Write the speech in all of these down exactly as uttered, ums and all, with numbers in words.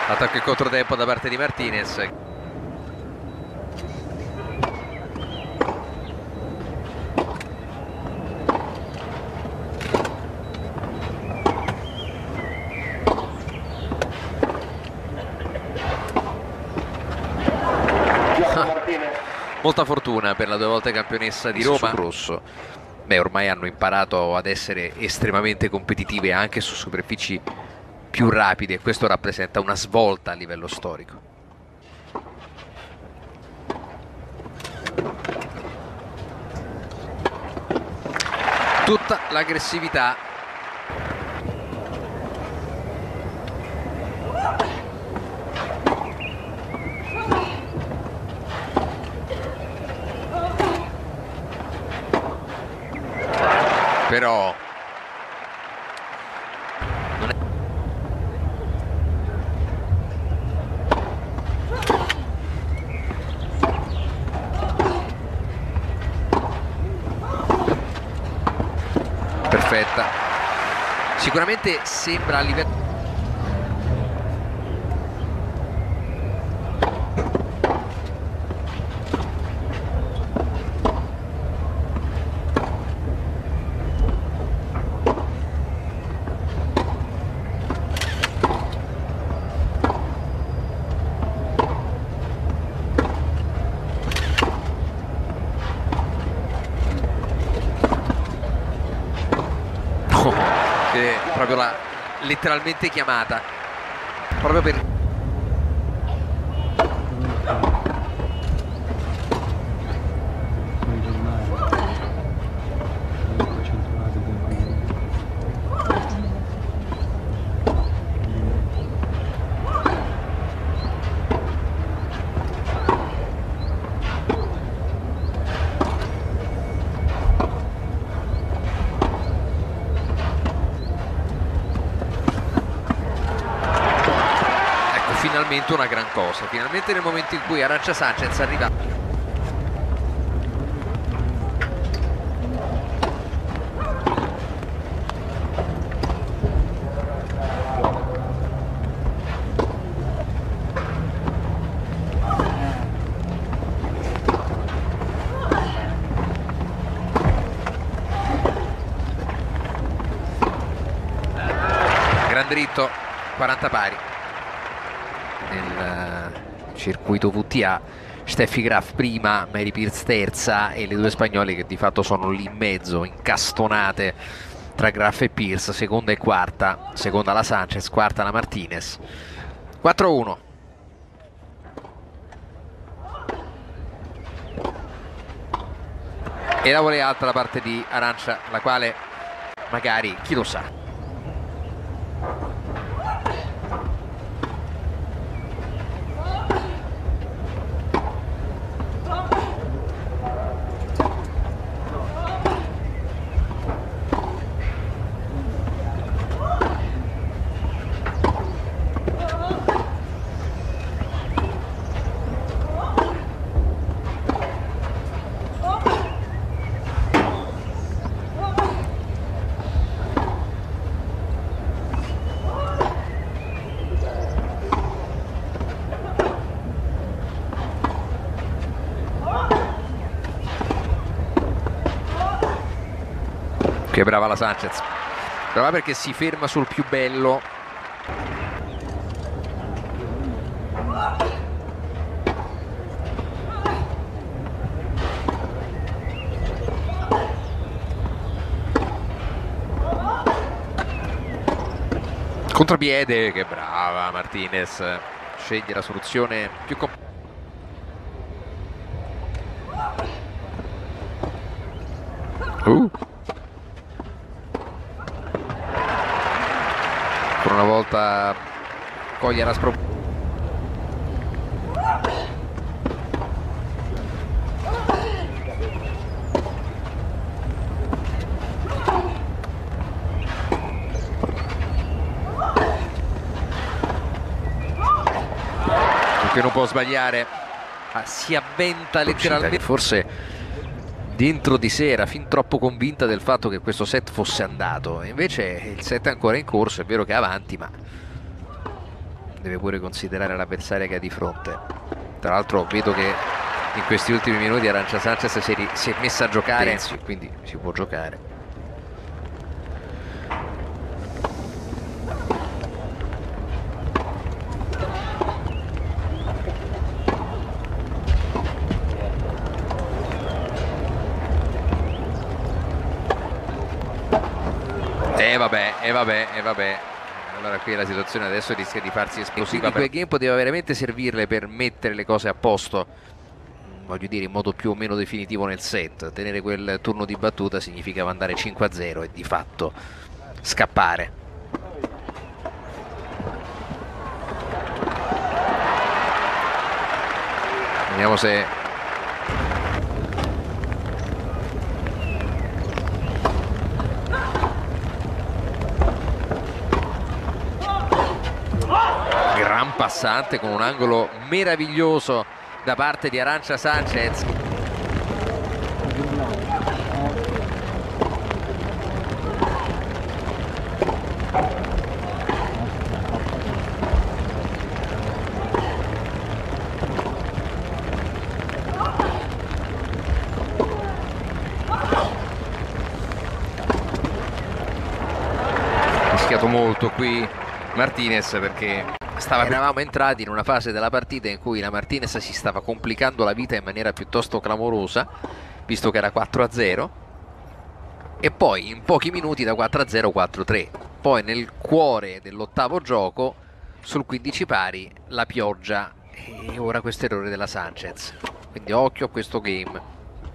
Attacco in controtempo da parte di Martinez. Molta fortuna per la due volte campionessa di Roma. Rosso. Beh, ormai hanno imparato ad essere estremamente competitive anche su superfici più rapide e questo rappresenta una svolta a livello storico. Tutta l'aggressività. Però non è... perfetta. Sicuramente sembra a livello... che proprio la letteralmente chiamata proprio per finalmente una gran cosa, finalmente nel momento in cui Arantxa Sánchez arriva gran dritto, quaranta pari nel circuito V T A. Steffi Graf prima, Mary Pierce terza e le due spagnole che di fatto sono lì in mezzo, incastonate tra Graf e Pierce, seconda e quarta, seconda la Sánchez, quarta la Martinez. quattro a uno. E la volley alta da parte di Arantxa, la quale magari, chi lo sa. Che brava la Sánchez, brava perché si ferma sul più bello. Contropiede, che brava Martinez, sceglie la soluzione più complessa. Uh. Per una volta coglie la spro... che non può sbagliare, ah, si avventa letteralmente, forse dentro di sé era fin troppo convinta del fatto che questo set fosse andato, e invece il set è ancora in corso, è vero che è avanti, ma deve pure considerare l'avversaria che ha di fronte. Tra l'altro vedo che in questi ultimi minuti Arantxa Sanchez si è, si è messa a giocare, penso, quindi si può giocare. E vabbè, e vabbè, e vabbè. Allora qui la situazione adesso rischia di farsi esplosiva. Quel game poteva veramente servirle per mettere le cose a posto, voglio dire, in modo più o meno definitivo nel set. Tenere quel turno di battuta significava andare cinque a zero e di fatto scappare. Vediamo se... Gran passante con un angolo meraviglioso da parte di Arantxa Sanchez. Ha rischiato molto qui Martinez perché stava... eravamo entrati in una fase della partita in cui la Martinez si stava complicando la vita in maniera piuttosto clamorosa, visto che era quattro a zero, e poi in pochi minuti da quattro a zero quattro a tre. Poi nel cuore dell'ottavo gioco, sul quindici pari, la pioggia, e ora questo errore della Sanchez. Quindi occhio a questo game.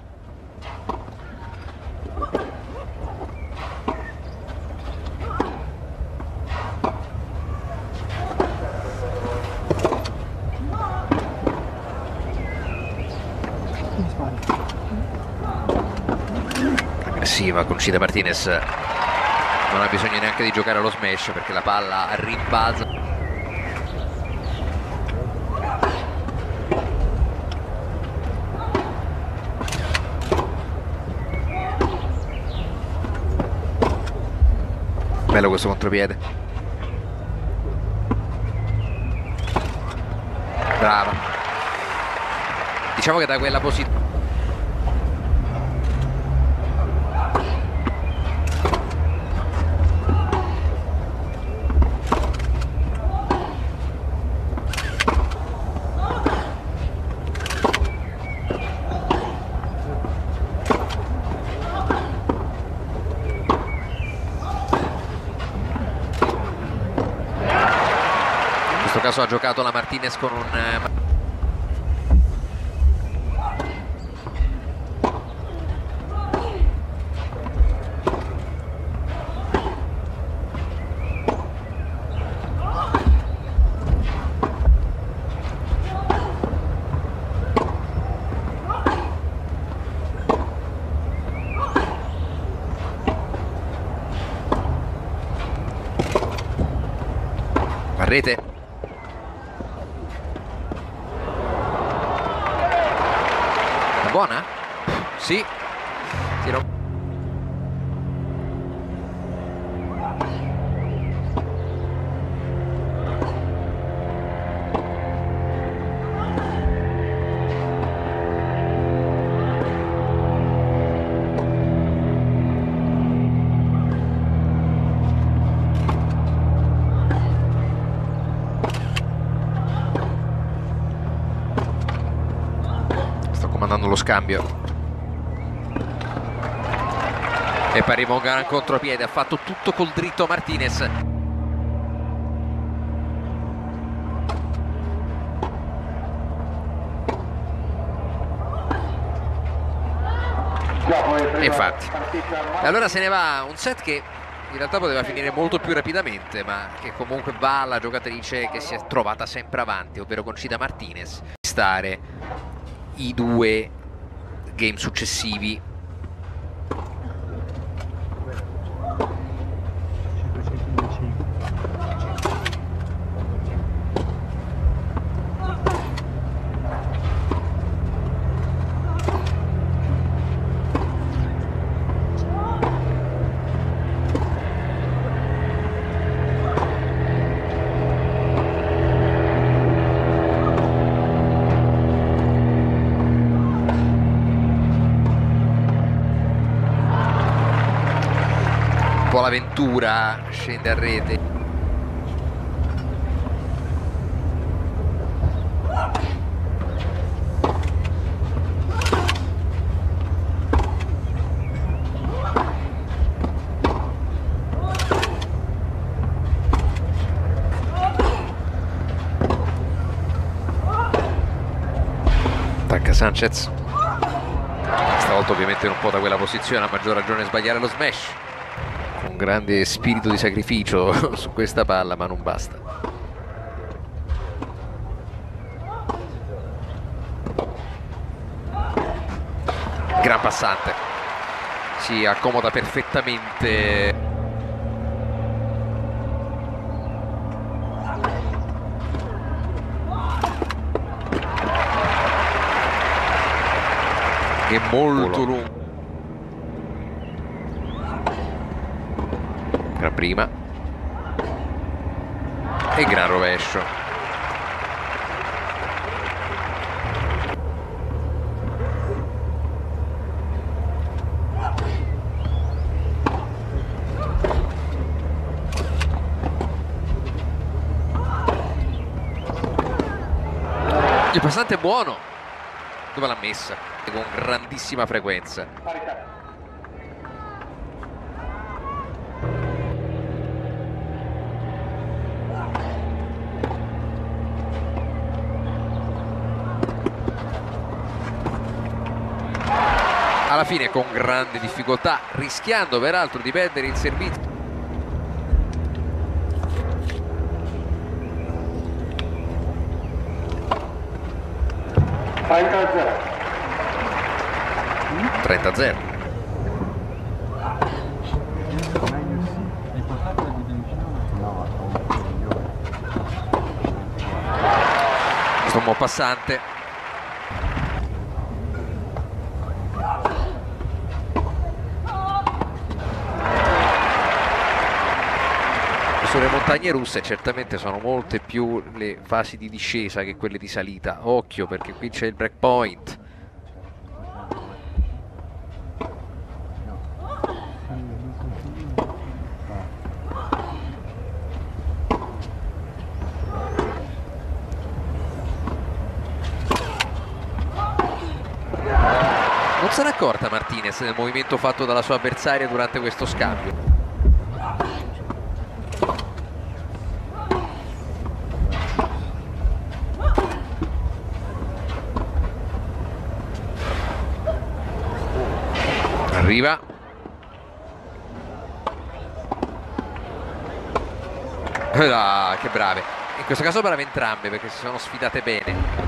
Aggressiva Conchita Martinez, non ha bisogno neanche di giocare allo smash perché la palla rimbalza. Bello questo contropiede, brava. Diciamo che da quella posizione caso ha giocato la Martinez con un... a rete. Buona? Sì. Tiro. Comandando lo scambio e poi arriva un gran contropiede, ha fatto tutto col dritto Martinez. E infatti allora se ne va un set che in realtà poteva finire molto più rapidamente, ma che comunque va alla giocatrice che si è trovata sempre avanti, ovvero Conchita Martinez, stare i due game successivi. Bonaventura scende a rete. Attacca Sanchez, stavolta ovviamente non può da quella posizione, a maggior ragione sbagliare lo smash, con grande spirito di sacrificio su questa palla, ma non basta. Gran passante, si accomoda perfettamente. È molto lungo. Gran prima e gran rovescio. Il passante è buono. Dove l'ha messa? Con grandissima frequenza. Alla fine con grande difficoltà, rischiando peraltro di perdere il servizio. trenta a zero. Questo è un buon passante. Sulle montagne russe certamente sono molte più le fasi di discesa che quelle di salita. Occhio, perché qui c'è il breakpoint. Non se n'è accorta Martinez del movimento fatto dalla sua avversaria durante questo scambio. Arriva. Ah, che brave. In questo caso brave entrambe perché si sono sfidate bene.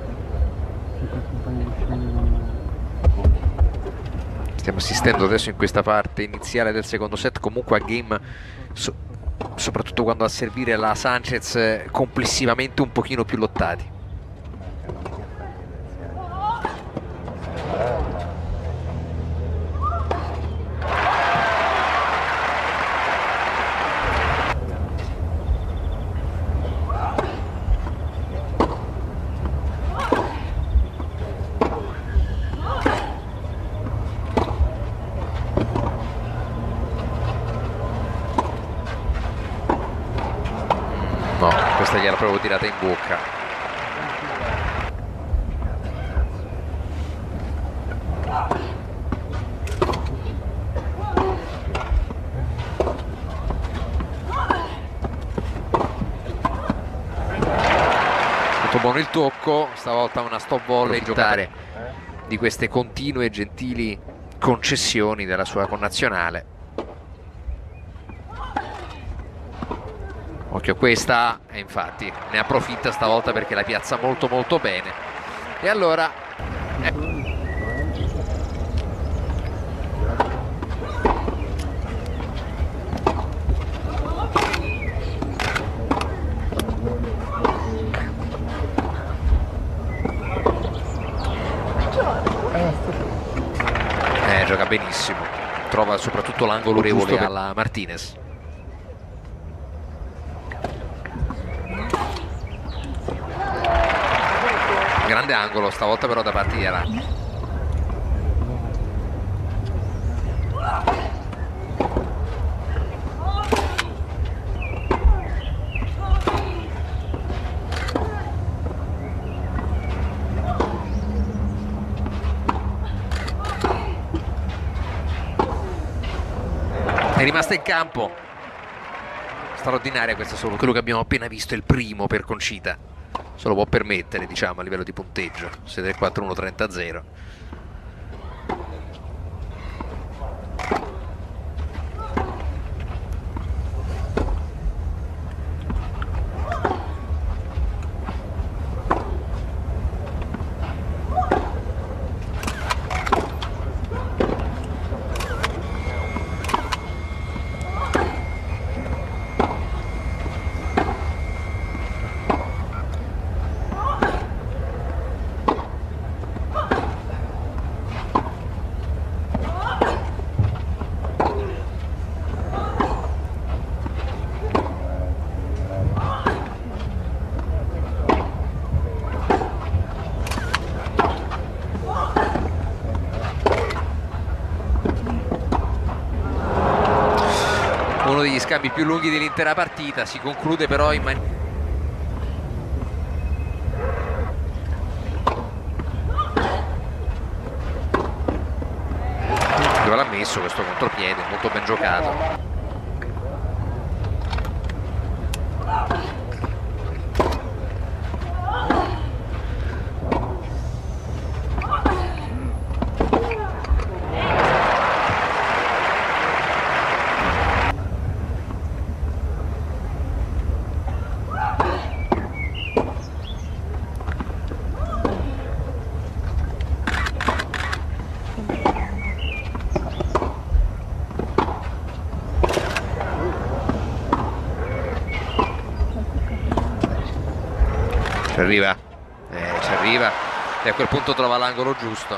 Stiamo assistendo adesso in questa parte iniziale del secondo set comunque a game, so, soprattutto quando a servire la Sanchez, complessivamente un pochino più lottati. No, questa gliela proprio tirata in bocca. Molto buono il tocco, stavolta una stop volley, giocare di queste continue e gentili concessioni della sua connazionale. Occhio questa, e infatti ne approfitta stavolta perché la piazza molto molto bene. E allora eh. eh, gioca benissimo, trova soprattutto l'angolo favorevole alla Martinez. Grande angolo stavolta però da parte di Aragni. è rimasta in campo. Straordinaria questa solo, quello che abbiamo appena visto è il primo per Concita, se lo può permettere, diciamo, a livello di punteggio. sei tre quattro uno trenta zero. Uno degli scambi più lunghi dell'intera partita, si conclude però in maniera... Dove l'ha messo questo contropiede, molto ben giocato. Ci arriva, eh, ci arriva e a quel punto trova l'angolo giusto.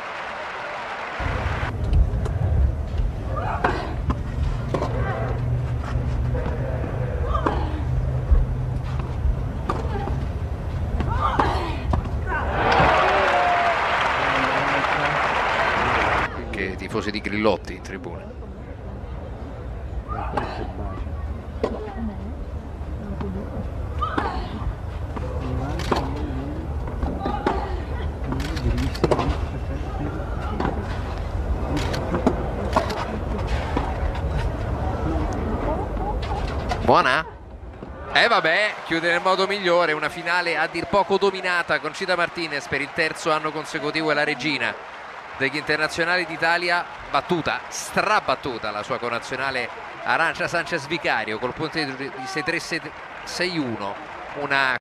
Che tifosi di Grillotti in tribuna. Buona? E eh vabbè, chiude nel modo migliore, una finale a dir poco dominata. Concita Martinez per il terzo anno consecutivo è la regina degli internazionali d'Italia, battuta, strabattuta la sua connazionale Arantxa Sánchez Vicario col punteggio di sei tre sei uno, una